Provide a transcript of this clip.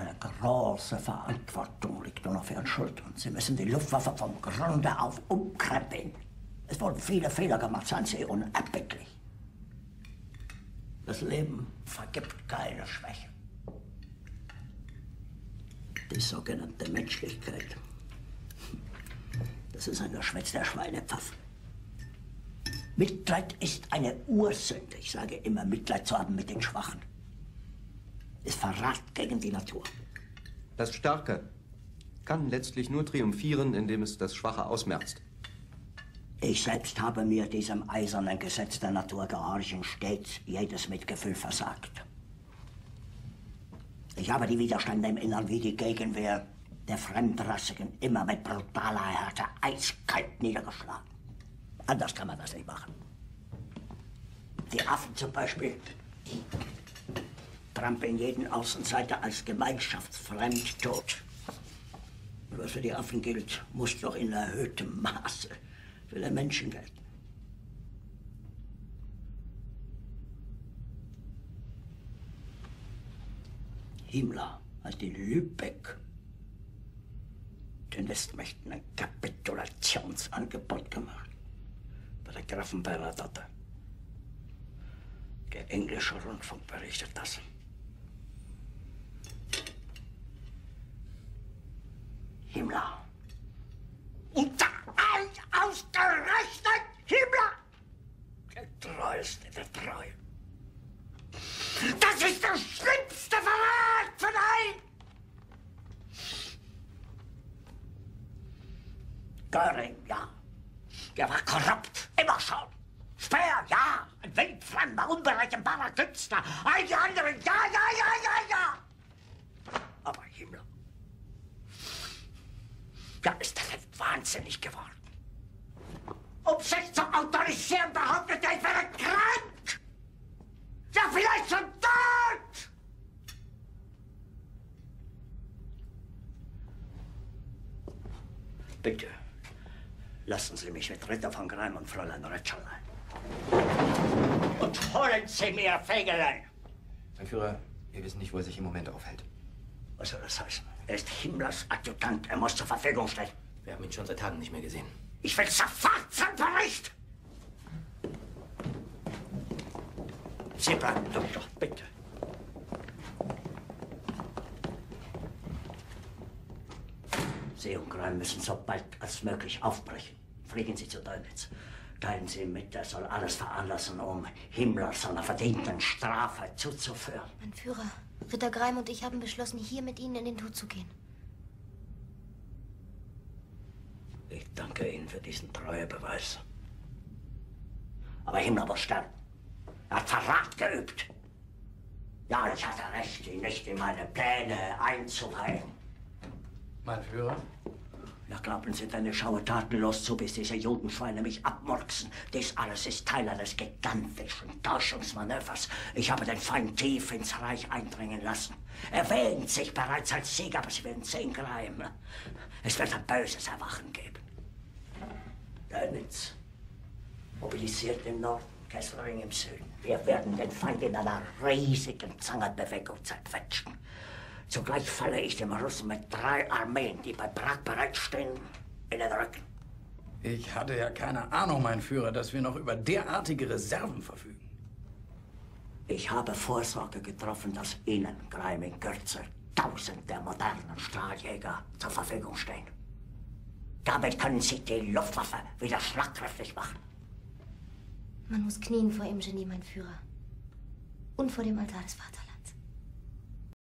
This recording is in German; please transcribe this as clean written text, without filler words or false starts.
Eine große Verantwortung liegt nun auf Ihren Schultern. Sie müssen die Luftwaffe vom Grunde auf umkrempeln. Es wurden viele Fehler gemacht, seien Sie unerbittlich. Das Leben vergibt keine Schwäche. Die sogenannte Menschlichkeit, das ist ein Geschwätz der Schweinepfaffen. Mitleid ist eine Ursünde. Ich sage immer, Mitleid zu haben mit den Schwachen. Ist Verrat gegen die Natur. Das Starke kann letztlich nur triumphieren, indem es das Schwache ausmerzt. Ich selbst habe mir diesem eisernen Gesetz der Natur gehorchen stets jedes Mitgefühl versagt. Ich habe die Widerstände im Innern wie die Gegenwehr der Fremdrassigen immer mit brutaler Härte eiskalt niedergeschlagen. Anders kann man das nicht machen. Die Affen zum Beispiel trampeln jeden Außenseiter als gemeinschaftsfremd tot. Und was für die Affen gilt, muss doch in erhöhtem Maße für den Menschen gelten. Himmler hat in Lübeck den Westmächten ein Kapitulationsangebot gemacht. Bei der Grafen Bernadotte. Der englische Rundfunk berichtet das. Himmler. Und ausgerechnet Himmler! Der Treueste der Treu. Das ist der schlimmste Verrat von allen! Göring, ja. Der war korrupt, immer schon. Speer, ja. Ein wildfremder, unberechenbarer Künstler. All die anderen, ja. Aber Himmler. Ja, ist der jetzt wahnsinnig geworden. Um sich zu autorisieren, behauptet er, ich wäre krank. Ja, vielleicht schon tot. Bitte, lassen Sie mich mit Ritter von Greim und Fräulein Retscherlein. Und holen Sie mir Fegelein. Mein Führer, wir wissen nicht, wo er sich im Moment aufhält. Was soll das heißen? Er ist Himmlers Adjutant. Er muss zur Verfügung stehen. Wir haben ihn schon seit Tagen nicht mehr gesehen. Ich will sofort zum Bericht. Sie bleiben, Doktor, bitte. Sie und Greim müssen so bald als möglich aufbrechen. Fliegen Sie zu Dönitz. Teilen Sie ihm mit, er soll alles veranlassen, um Himmler seiner verdienten Strafe zuzuführen. Mein Führer, Ritter Greim und ich haben beschlossen, hier mit Ihnen in den Tod zu gehen. Ich danke Ihnen für diesen Treuebeweis. Aber Himmler muss sterben. Er hat Verrat geübt. Ja, ich hatte recht, ihn nicht in meine Pläne einzuweihen. Mein Führer? Ja, glauben Sie denn, ich schaue tatenlos zu, bis diese Judenschweine mich abmurksen? Dies alles ist Teil eines gigantischen Täuschungsmanövers. Ich habe den Feind tief ins Reich eindringen lassen. Er wähnt sich bereits als Sieger, aber Sie werden sehen, Greim. Es wird ein böses Erwachen geben. Dönitz mobilisiert im Norden, Kesselring im Süden. Wir werden den Feind in einer riesigen Zangenbewegung zerquetschen. Zugleich falle ich dem Russen mit 3 Armeen, die bei Prag bereitstehen, in den Rücken. Ich hatte ja keine Ahnung, mein Führer, dass wir noch über derartige Reserven verfügen. Ich habe Vorsorge getroffen, dass Ihnen, Greim, in Kürze 1000 der modernen Strahljäger zur Verfügung stehen. Damit können Sie die Luftwaffe wieder schlagkräftig machen. Man muss knien vor Ihrem Genie, mein Führer. Und vor dem Altar des Vaterlands.